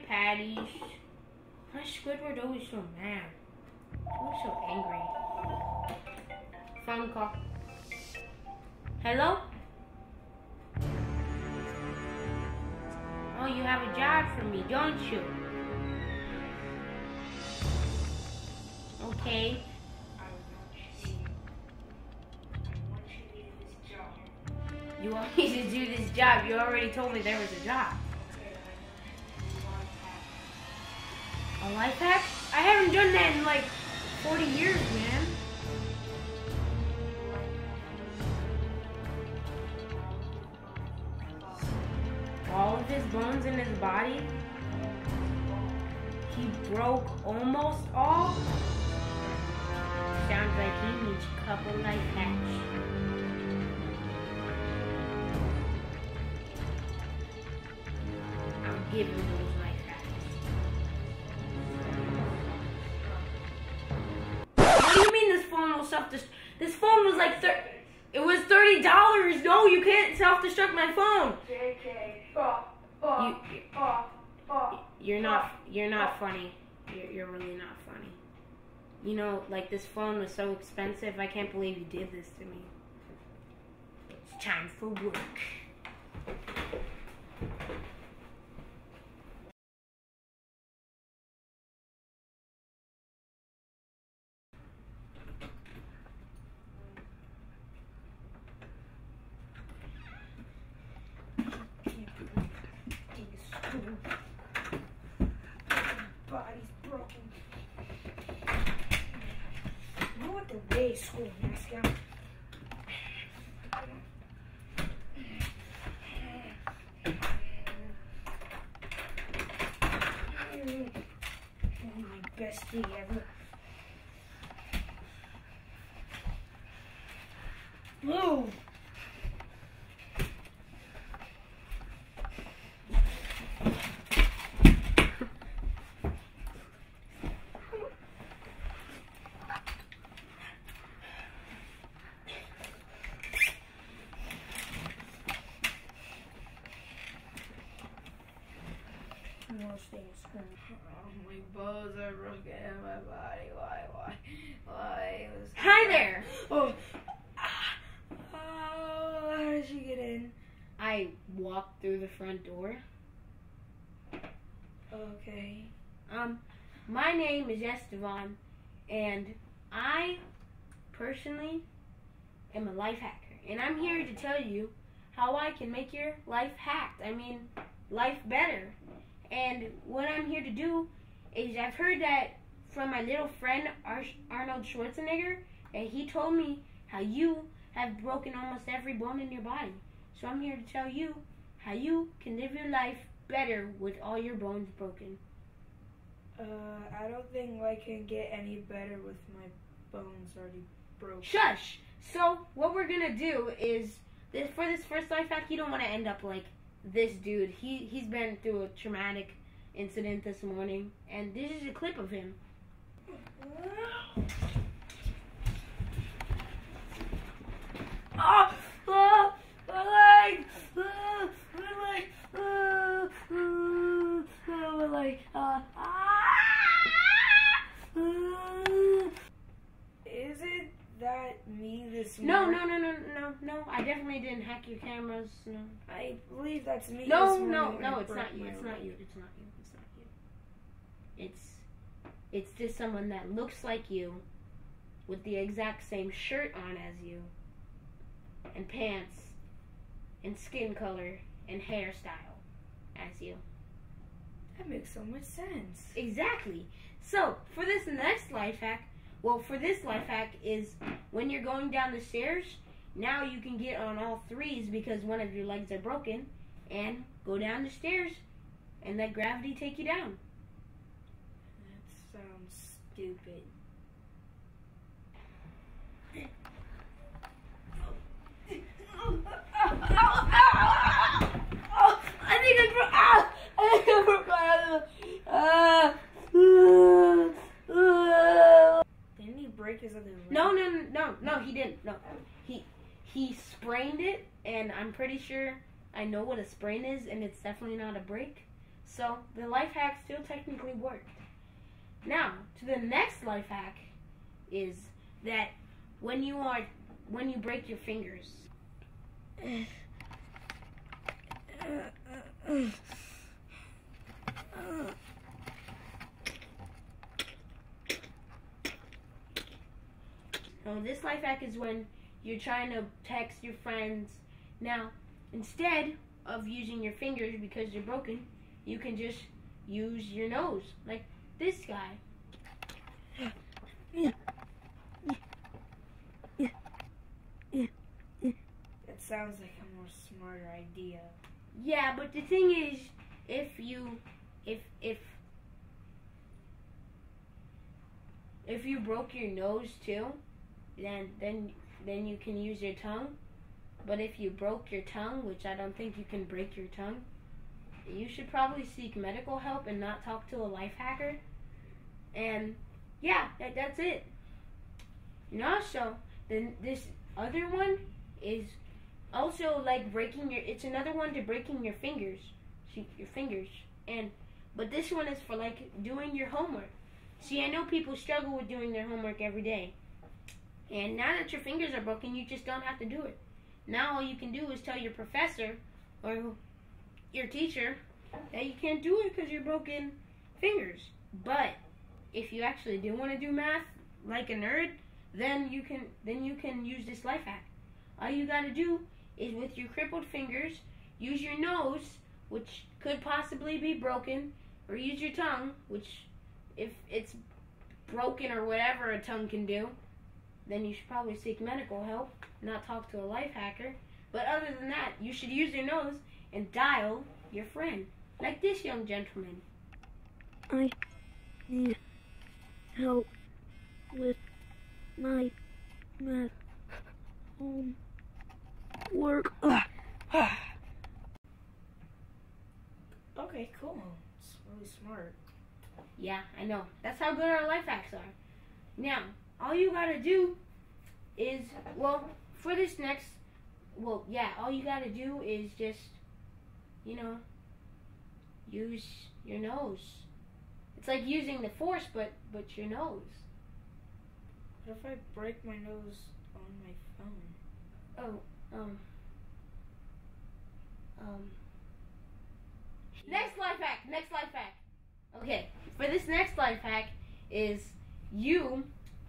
patties. Why is Squidward always so mad? Always so angry. Phone call. Hello? Oh, you have a job for me, don't you? Okay. You want me to do this job? You already told me there was a job. A life hack? I haven't done that in like 40 years, man. All of his bones in his body? He broke almost all? Sounds like he needs a couple life hacks. I'll give him those life hacks. What do you mean this phone will self-destruct? This phone was like it was $30. No, you can't self-destruct my phone. JK. You're not funny. You're really not funny. You know, like this phone was so expensive. I can't believe you did this to me. It's time for work. Body's broken. You know what the day school mascot? My bestie ever. Move! Oh, my bones are broken in my body. Why? Hi there. Oh, how did she get in? I walked through the front door. Okay. My name is Estevan, and I personally am a life hacker, and I'm here to tell you how I can make your life hacked. I mean, life better. And what I'm here to do is I've heard that from my little friend Arnold Schwarzenegger, and he told me how you have broken almost every bone in your body. So I'm here to tell you how you can live your life better with all your bones broken. I don't think I can get any better with my bones already broken. Shush! So what we're gonna do is for this first life hack, you don't want to end up like this dude. He's been through a traumatic incident this morning, and this is a clip of him. Is it that me this No, morning? no. I definitely didn't hack your cameras. No. I believe that's me. No, this morning when I it's broke not you. my It's leg. not you. It's just someone that looks like you, with the exact same shirt on as you, and pants, and skin color, and hairstyle as you. That makes so much sense. Exactly. So, for this next life hack, for this life hack is when you're going down the stairs, now you can get on all threes because one of your legs are broken, and go down the stairs and let gravity take you down. That sounds stupid. I think I broke my Didn't he break his other leg? No, he didn't. No, he sprained it, and I'm pretty sure I know what a sprain is, and it's definitely not a break. So the life hack still technically worked. Now, to the next life hack is that when you break your fingers. Now, this life hack is when you're trying to text your friends. Now, instead of using your fingers because they're broken, you can just use your nose, like this guy. That sounds like a more smarter idea. Yeah, but the thing is, if you broke your nose too, then you can use your tongue. But if you broke your tongue, which I don't think you can break your tongue, you should probably seek medical help and not talk to a life hacker. And yeah, that's it. And also, then this other one is also like breaking your. It's another one to breaking your fingers, your fingers. But this one is for like doing your homework. See, I know people struggle with doing their homework every day. And now that your fingers are broken, you just don't have to do it. Now all you can do is tell your professor or your teacher that you can't do it because you're broken fingers. But if you actually do want to do math like a nerd, then you can use this life hack. All you got to do is with your crippled fingers, use your nose, which could possibly be broken, or use your tongue, which if it's broken or whatever a tongue can do, then you should probably seek medical help, not talk to a life hacker. But other than that, you should use your nose and dial your friend, like this young gentleman. I need help with my math homework. Okay, cool. It's really smart. Yeah, I know. That's how good our life hacks are. Now, all you gotta do is, all you gotta do is just, use your nose. It's like using the force, but your nose. What if I break my nose on my phone? Next life hack. Okay, for this next life hack is you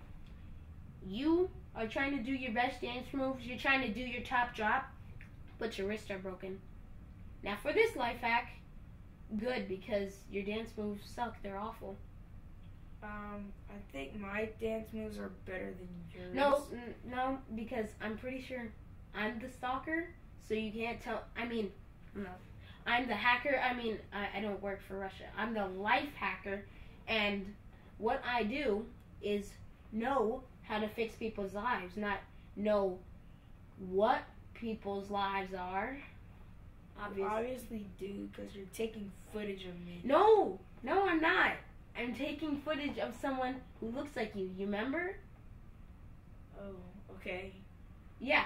are trying to do your best dance moves. You're trying to do your top drop, but your wrists are broken. Now for this life hack, good, because your dance moves suck. They're awful. I think my dance moves are better than yours. No, because I'm pretty sure I'm the stalker, so you can't tell. No. I'm the hacker. I don't work for Russia. I'm the life hacker, and what I do is know how to fix people's lives, not know what people's lives are. You obviously do, because you're taking footage of me. No, I'm not. I'm taking footage of someone who looks like you. You remember? Oh, okay. Yeah.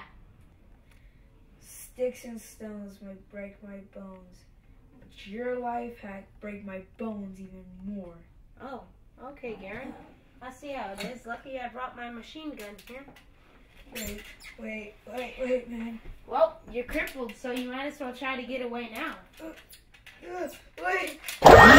Sticks and stones might break my bones, but your life hack break my bones even more. Oh, okay, Garen. I see how it is. Lucky I brought my machine gun here. Wait, man. Well, you're crippled, so you might as well try to get away now. Wait!